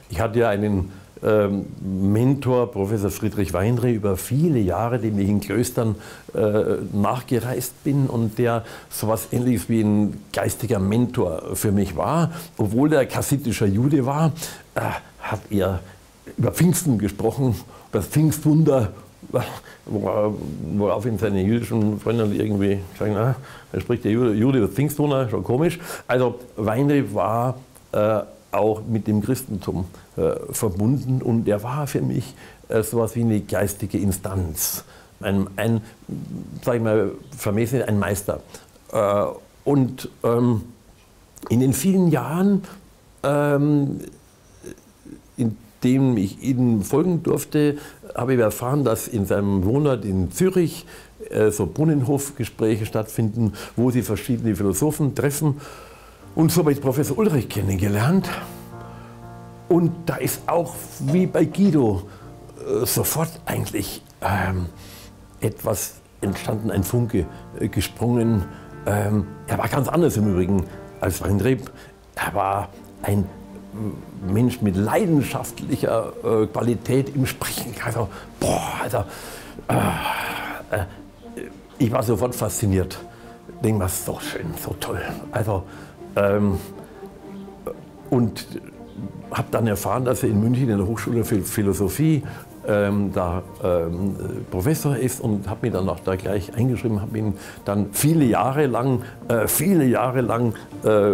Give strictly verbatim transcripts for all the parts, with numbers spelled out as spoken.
Ich hatte ja einen ähm, Mentor, Professor Friedrich Weinreh, über viele Jahre, dem ich in Klöstern äh, nachgereist bin und der so etwas Ähnliches wie ein geistiger Mentor für mich war. Obwohl er kassitischer Jude war, äh, hat er über Pfingsten gesprochen, das Pfingstwunder, worauf ihn seine jüdischen Freunde irgendwie sagen, na, da spricht der Jude, Jude über Pfingstwunder, schon komisch. Also Weinreh war äh, auch mit dem Christentum äh, verbunden und er war für mich äh, so etwas wie eine geistige Instanz, ein, ein sag ich mal, vermessen, ein Meister. Äh, und ähm, in den vielen Jahren, ähm, in dem ich Ihnen folgen durfte, habe ich erfahren, dass in seinem Wohnort in Zürich äh, so Brunnenhofgespräche stattfinden, wo Sie verschiedene Philosophen treffen. Und so habe ich Professor Ulrich kennengelernt. Und da ist auch, wie bei Guido, äh, sofort eigentlich ähm, etwas entstanden, ein Funke äh, gesprungen. Ähm, er war ganz anders im Übrigen als Weinreh. Er war ein Mensch mit leidenschaftlicher äh, Qualität im Sprechen. Also, boah, also, äh, äh, ich war sofort fasziniert. Ich denke, was so schön, so toll. Also, ähm, und habe dann erfahren, dass er in München in der Hochschule für Philosophie ähm, da ähm, Professor ist und habe mich dann auch da gleich eingeschrieben, habe ihn dann viele Jahre lang, äh, viele Jahre lang äh,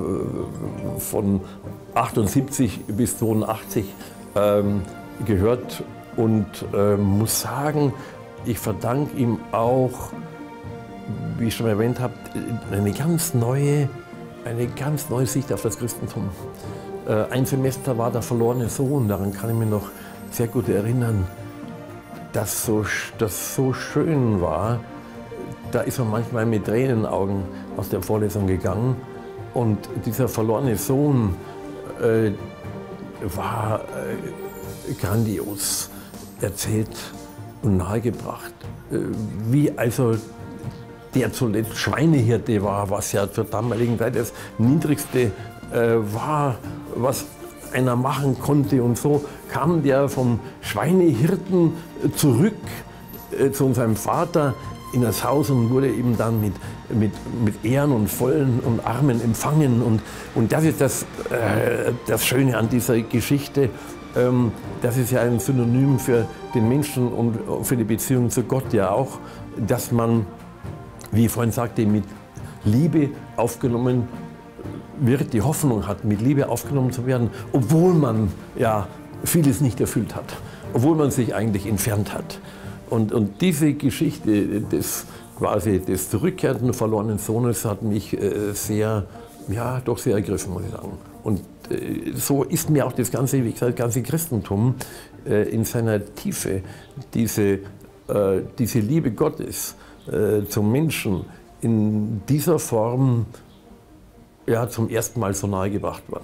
von achtundsiebzig bis zweiundachtzig ähm, gehört und äh, muss sagen, ich verdanke ihm auch, wie ich schon erwähnt habe, eine ganz neue, eine ganz neue Sicht auf das Christentum. Äh, ein Semester war der verlorene Sohn, daran kann ich mich noch sehr gut erinnern, dass so, das so schön war. Da ist man manchmal mit Tränen in den Augen aus der Vorlesung gegangen und dieser verlorene Sohn äh, war äh, grandios erzählt und nahegebracht, äh, wie also der zuletzt Schweinehirte war, was ja zur damaligen Zeit das Niedrigste äh, war, was einer machen konnte. Und so kam der vom Schweinehirten zurück äh, zu seinem Vater in das Haus und wurde eben dann mit, mit, mit Ehren und vollen und Armen empfangen. Und, und das ist das, äh, das Schöne an dieser Geschichte. Ähm, das ist ja ein Synonym für den Menschen und für die Beziehung zu Gott ja auch, dass man, wie ich vorhin sagte, mit Liebe aufgenommen wird, die Hoffnung hat, mit Liebe aufgenommen zu werden, obwohl man ja vieles nicht erfüllt hat, obwohl man sich eigentlich entfernt hat. Und, und diese Geschichte des, quasi des zurückkehrenden verlorenen Sohnes hat mich äh, sehr, ja, doch sehr ergriffen, muss ich sagen. Und äh, so ist mir auch das ganze, wie gesagt, das ganze Christentum äh, in seiner Tiefe, diese, äh, diese Liebe Gottes äh, zum Menschen in dieser Form ja, zum ersten Mal so nahe gebracht worden.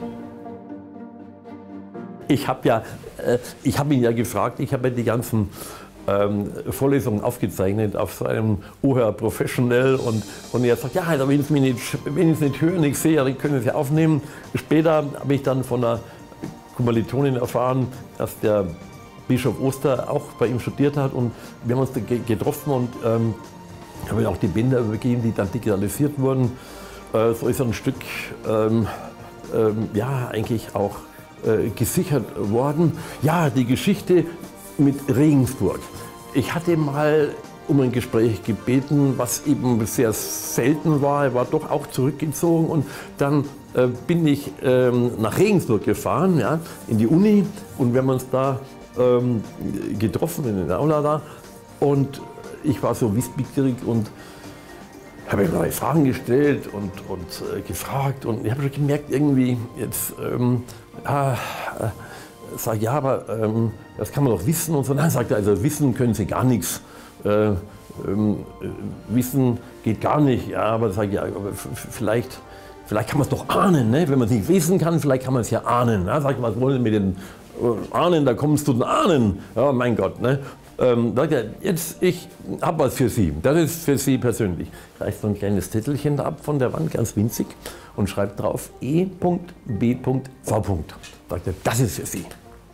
Ich habe ja, äh, ich habe ihn ja gefragt, ich habe ja die ganzen ähm, Vorlesungen aufgezeichnet auf so einem O H R Professional und, und er sagt, ja, also wenn Sie es nicht hören, nicht sehe, dann können Sie aufnehmen. Später habe ich dann von einer Kommilitonin erfahren, dass der Bischof Oster auch bei ihm studiert hat und wir haben uns getroffen und ähm, haben auch die Bänder übergeben, die dann digitalisiert wurden. Äh, so ist ein Stück ähm, ähm, ja, eigentlich auch äh, gesichert worden. Ja, die Geschichte mit Regensburg. Ich hatte mal um ein Gespräch gebeten, was eben sehr selten war. Er war doch auch zurückgezogen und dann äh, bin ich ähm, nach Regensburg gefahren, ja, in die Uni und wir haben uns da ähm, getroffen in der Aula da und ich war so wissbegierig und habe neue Fragen gestellt und, und äh, gefragt und ich habe schon gemerkt, irgendwie jetzt, ähm, ah, äh, sage ja, aber ähm, das kann man doch wissen und so. Nein, sagt er, also wissen können Sie gar nichts. Äh, ähm, äh, wissen geht gar nicht, ja, aber sage ja, aber vielleicht, vielleicht kann man es doch ahnen, ne? Wenn man es nicht wissen kann, vielleicht kann man es ja ahnen. Ja? Sag ich, was wollen Sie mit den äh, Ahnen, da kommst du den Ahnen, ja, mein Gott. Ne? Ähm, jetzt, ich habe was für Sie. Das ist für Sie persönlich. Reißt so ein kleines Zettelchen da ab von der Wand, ganz winzig, und schreibt drauf E B V. Sagt er, das ist für Sie.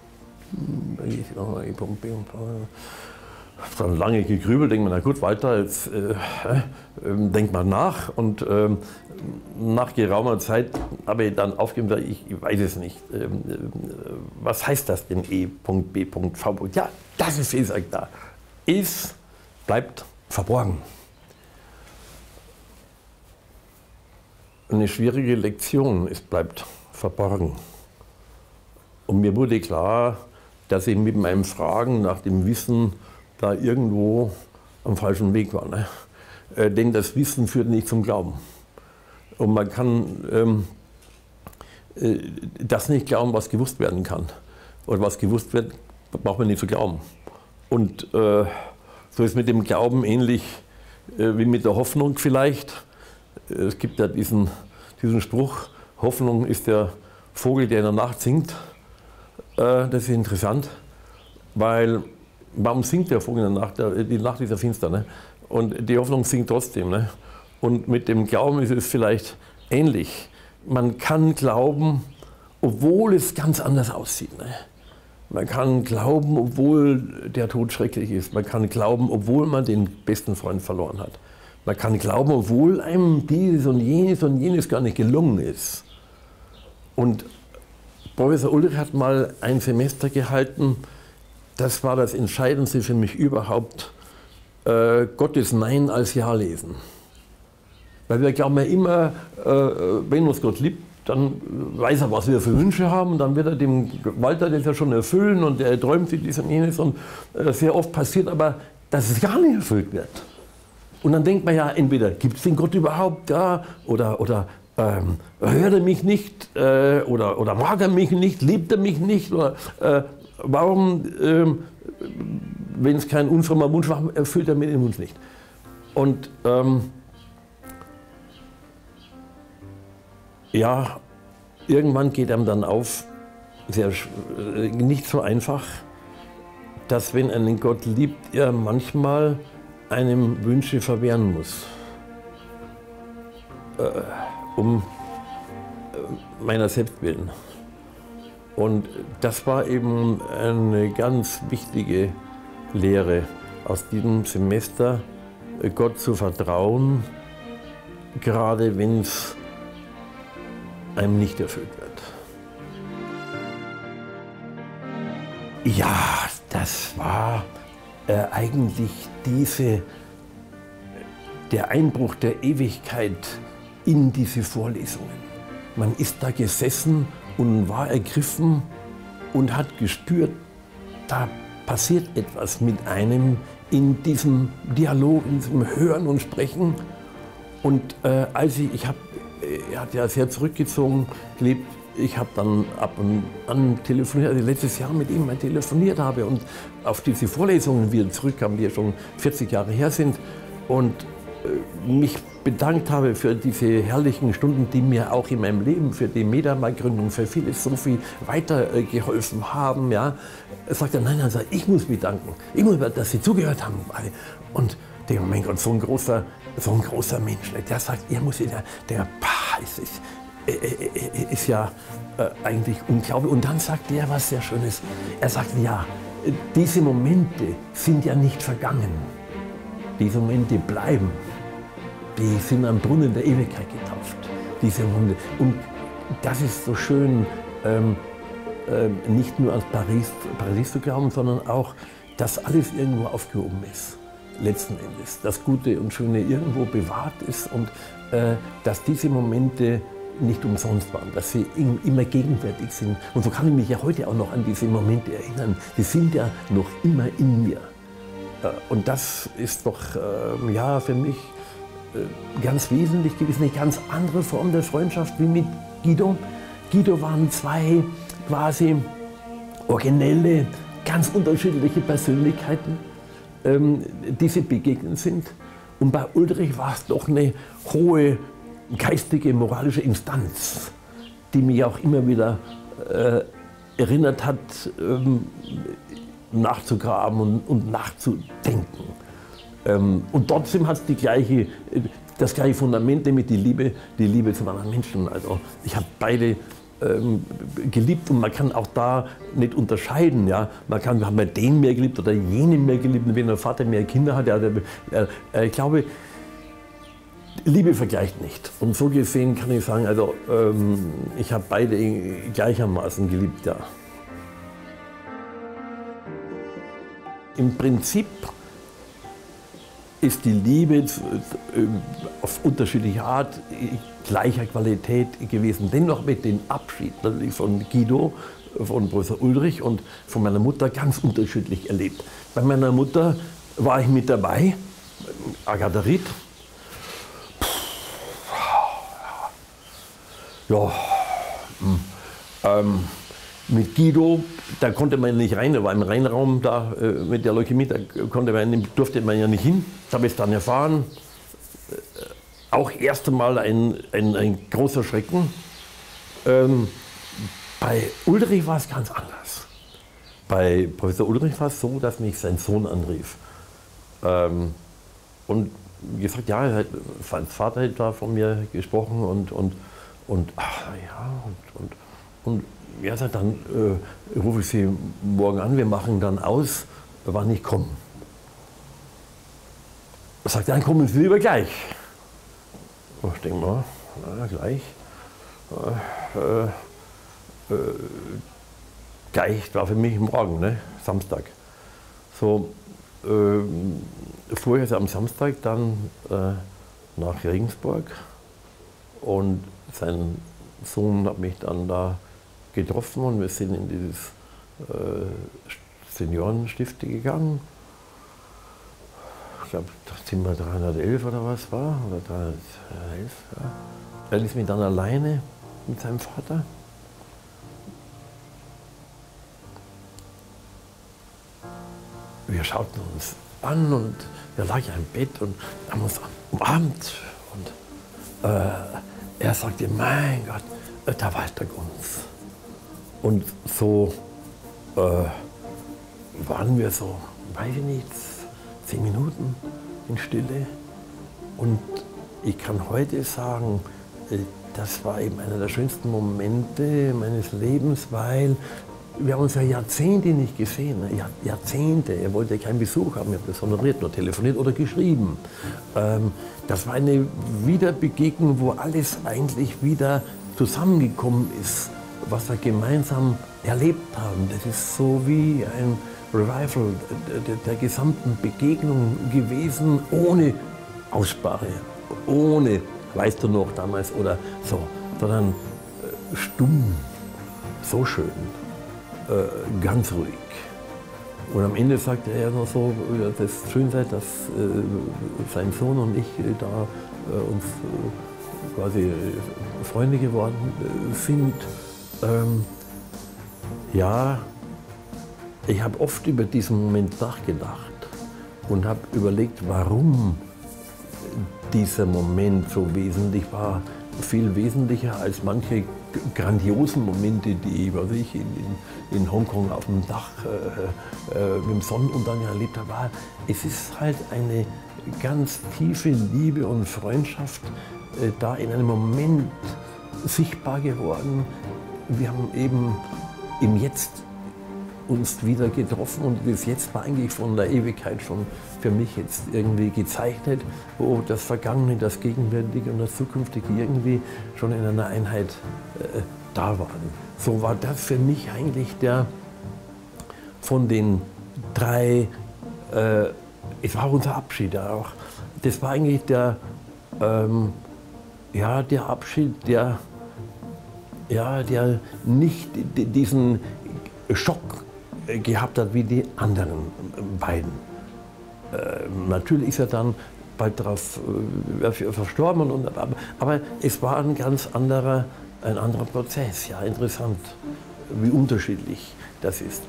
E B V. Dann lange gegrübelt, denkt man, na gut, weiter, jetzt äh, äh, denkt man nach, und äh, nach geraumer Zeit habe ich dann aufgegeben, ich weiß es nicht. Ähm, äh, was heißt das denn E B V? Ja, das ist, wie gesagt, da. Es bleibt verborgen. Eine schwierige Lektion, es bleibt verborgen. Und mir wurde klar, dass ich mit meinem Fragen nach dem Wissen da irgendwo am falschen Weg war. Ne? Äh, denn das Wissen führt nicht zum Glauben. Und man kann ähm, äh, das nicht glauben, was gewusst werden kann. Oder was gewusst wird, braucht man nicht zu glauben. Und äh, so ist mit dem Glauben ähnlich äh, wie mit der Hoffnung vielleicht. Es gibt ja diesen, diesen Spruch, Hoffnung ist der Vogel, der in der Nacht singt. Äh, das ist interessant, weil warum singt der Vogel in der Nacht? Die Nacht ist ja finster, ne? Und die Hoffnung singt trotzdem. Ne? Und mit dem Glauben ist es vielleicht ähnlich. Man kann glauben, obwohl es ganz anders aussieht. Ne? Man kann glauben, obwohl der Tod schrecklich ist. Man kann glauben, obwohl man den besten Freund verloren hat. Man kann glauben, obwohl einem dieses und jenes und jenes gar nicht gelungen ist. Und Professor Ulrich hat mal ein Semester gehalten. Das war das Entscheidendste für mich überhaupt, äh, Gottes Nein als Ja lesen. Weil wir glauben ja immer, äh, wenn uns Gott liebt, dann weiß er, was wir für Wünsche haben, und dann wird er dem Walter das ja schon erfüllen, und er träumt sich dies und jenes, und äh, sehr oft passiert aber, dass es gar nicht erfüllt wird. Und dann denkt man ja, entweder gibt es den Gott überhaupt, ja, oder, oder ähm, hört er mich nicht, äh, oder, oder mag er mich nicht, liebt er mich nicht, oder äh, warum, ähm, wenn es kein unfrommer Wunsch war, erfüllt er mir den Wunsch nicht. Und ähm, ja, irgendwann geht einem dann auf, sehr, äh, nicht so einfach, dass, wenn einen Gott liebt, er manchmal einem Wünsche verwehren muss, äh, um äh, meiner selbst willen. Und das war eben eine ganz wichtige Lehre aus diesem Semester, Gott zu vertrauen, gerade wenn es einem nicht erfüllt wird. Ja, das war äh, eigentlich diese, der Einbruch der Ewigkeit in diese Vorlesungen. Man ist da gesessen und war ergriffen und hat gespürt, da passiert etwas mit einem in diesem Dialog, in diesem Hören und Sprechen. Und äh, als ich, ich habe, er hat ja sehr zurückgezogen gelebt, ich habe dann ab und an telefoniert, also letztes Jahr mit ihm mal telefoniert habe und auf diese Vorlesungen wieder zurückkam, die ja schon vierzig Jahre her sind, und äh, mich bedankt habe für diese herrlichen Stunden, die mir auch in meinem Leben, für die Medama-Gründung, für vieles so viel weitergeholfen haben. Ja. Er sagt er, nein, also ich muss mich danken, ich muss, dass Sie zugehört haben. Und der, mein Gott, so ein großer, so ein großer Mensch, der sagt, er muss, der, der bah, ist, ist, ist ja äh, eigentlich unglaublich. Und dann sagt er was sehr Schönes. Er sagt, ja, diese Momente sind ja nicht vergangen. Diese Momente bleiben. Die sind am Brunnen der Ewigkeit getauft, diese Momente. Und das ist so schön, ähm, äh, nicht nur an Paris, Paris zu glauben, sondern auch, dass alles irgendwo aufgehoben ist, letzten Endes. Das Gute und Schöne irgendwo bewahrt ist, und äh, dass diese Momente nicht umsonst waren, dass sie immer gegenwärtig sind. Und so kann ich mich ja heute auch noch an diese Momente erinnern. Die sind ja noch immer in mir. Äh, und das ist doch äh, ja, für mich ganz wesentlich gewesen, eine ganz andere Form der Freundschaft wie mit Guido. Guido waren zwei quasi originelle, ganz unterschiedliche Persönlichkeiten, ähm, die sie begegnet sind. Und bei Ulrich war es doch eine hohe geistige, moralische Instanz, die mich auch immer wieder äh, erinnert hat, ähm, nachzugraben und, und nachzudenken. Ähm, und trotzdem hat es die gleiche, das gleiche Fundament, nämlich die Liebe, die Liebe zum anderen Menschen. Also ich habe beide ähm, geliebt und man kann auch da nicht unterscheiden. Ja? Man kann, haben wir den mehr geliebt oder jenen mehr geliebt, wenn der Vater mehr Kinder hat. Ja, der, äh, ich glaube, Liebe vergleicht nicht. Und so gesehen kann ich sagen, also ähm, ich habe beide gleichermaßen geliebt. Ja. Im Prinzip ist die Liebe auf unterschiedliche Art gleicher Qualität gewesen. Dennoch mit dem Abschied von Guido, von Professor Ulrich und von meiner Mutter ganz unterschiedlich erlebt. Bei meiner Mutter war ich mit dabei, Agatha Ried. Ja, ähm, mit Guido, da konnte man nicht rein, da war im Reinraum da äh, mit der Leukämie, da konnte man, durfte man ja nicht hin. Das habe ich dann erfahren. Äh, auch erst einmal ein, ein, ein großer Schrecken. Ähm, bei Ulrich war es ganz anders. Bei Professor Ulrich war es so, dass mich sein Sohn anrief. Ähm, und gesagt, ja, sein Vater hat da von mir gesprochen und, und Und, ach, ja, und, und, und er sagt, dann äh, rufe ich Sie morgen an, wir machen dann aus, wann ich komme. Er sagt, dann kommen Sie lieber gleich. Oh, ich denke mal, na, gleich. Äh, äh, gleich war für mich morgen, ne? Samstag. So, äh, fuhr ich am Samstag dann äh, nach Regensburg. Und sein Sohn hat mich dann da getroffen und wir sind in dieses äh, Seniorenstifte gegangen. Ich glaube, Zimmer dreihundertelf oder was war, oder dreihundertelf. Ja. Er ließ mich dann alleine mit seinem Vater. Wir schauten uns an und er lag ja im Bett und haben uns umarmt. Und äh, er sagte, mein Gott, da war der Gunz. Und so äh, waren wir so, weiß ich nicht, zehn Minuten in Stille. Und ich kann heute sagen, das war eben einer der schönsten Momente meines Lebens, weil wir haben uns ja Jahrzehnte nicht gesehen. Jahrzehnte. Er wollte keinen Besuch haben. Ich habe das honoriert, nur telefoniert oder geschrieben. Das war eine Wiederbegegnung, wo alles eigentlich wieder zusammengekommen ist, was wir gemeinsam erlebt haben. Das ist so wie ein Revival der, der gesamten Begegnung gewesen, ohne Aussprache, ohne, weißt du noch damals, oder so, sondern stumm, so schön. Ganz ruhig. Und am Ende sagte er noch so, dass es schön sei, dass äh, sein Sohn und ich äh, da äh, uns äh, quasi Freunde geworden äh, sind. Ähm, ja, ich habe oft über diesen Moment nachgedacht und habe überlegt, warum dieser Moment so wesentlich war. Viel wesentlicher als manche grandiosen Momente, die was ich in, in, in Hongkong auf dem Dach äh, äh, mit dem Sonnenuntergang erlebt habe, war, es ist halt eine ganz tiefe Liebe und Freundschaft äh, da in einem Moment sichtbar geworden. Wir haben eben im Jetzt uns wieder getroffen und das Jetzt war eigentlich von der Ewigkeit schon für mich jetzt irgendwie gezeichnet, wo das Vergangene, das Gegenwärtige und das Zukünftige irgendwie schon in einer Einheit äh, da waren. So war das für mich eigentlich der von den drei, äh, es war unser Abschied auch, das war eigentlich der, ähm, ja, der Abschied, der, ja, der nicht diesen Schock gehabt hat wie die anderen beiden. Äh, natürlich ist er dann bald darauf äh, verstorben, und, aber, aber es war ein ganz anderer, ein anderer Prozess. Ja, interessant, wie unterschiedlich das ist.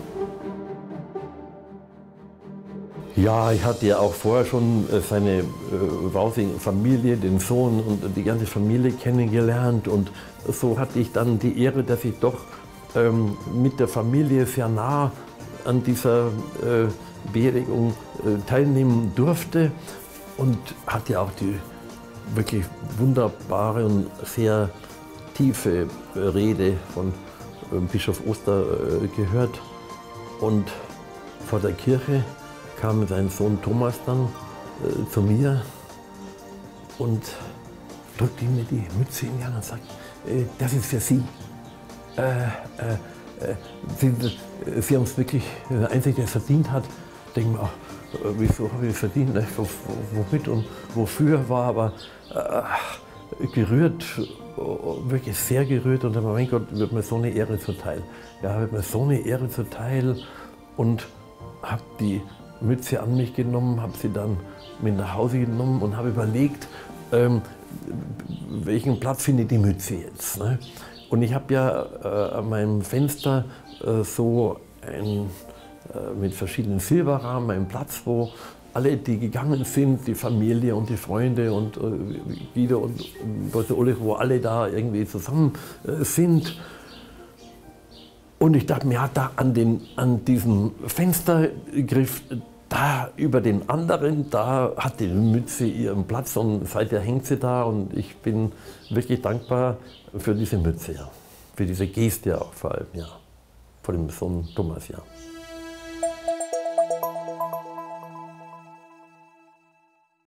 Ja, ich hatte ja auch vorher schon seine äh, Familie, den Sohn und die ganze Familie kennengelernt, und so hatte ich dann die Ehre, dass ich doch ähm, mit der Familie sehr nah an dieser äh, Beerdigung äh, teilnehmen durfte und hatte auch die wirklich wunderbare und sehr tiefe Rede von äh, Bischof Oster äh, gehört. Und vor der Kirche kam sein Sohn Thomas dann äh, zu mir und drückte mir die Mütze in die Hand und sagt, äh, das ist für Sie. Äh, äh, äh, Sie, äh, Sie haben es wirklich, der Einzige, der es verdient hat. Ich denke mir, ach, äh, wieso habe ich es verdient? Ne? Wo, womit und wofür war aber äh, gerührt, wirklich sehr gerührt. Und mein Gott, wird mir so eine Ehre zuteil. Ja, wird mir so eine Ehre zuteil. Und habe die Mütze an mich genommen, habe sie dann mit nach Hause genommen und habe überlegt, ähm, welchen Platz findet die Mütze jetzt. Ne? Und ich habe ja äh, an meinem Fenster äh, so ein, äh, mit verschiedenen Silberrahmen einen Platz, wo alle, die gegangen sind, die Familie und die Freunde und äh, Guido und Professor Ulrich, wo alle da irgendwie zusammen äh, sind. Und ich dachte mir, ja, da an, den, an diesem Fenstergriff, da über den anderen, da hat die Mütze ihren Platz und seither hängt sie da und ich bin wirklich dankbar für diese Mütze, ja. Für diese Geste auch vor allem, ja. Vor dem Sohn Thomas, ja.